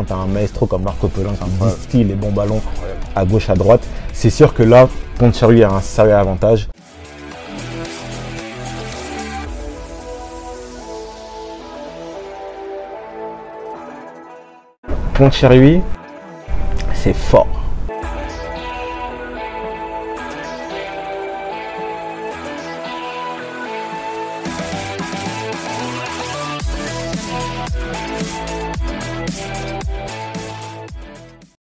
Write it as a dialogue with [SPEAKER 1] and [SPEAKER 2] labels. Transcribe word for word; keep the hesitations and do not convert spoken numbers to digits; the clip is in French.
[SPEAKER 1] tu as un maestro comme Marco Pelin qui distille les bons ballons à gauche, à droite, c'est sûr que là, Pont-de-Cherruy a un sérieux avantage. Pont-de-Cherruy, c'est fort.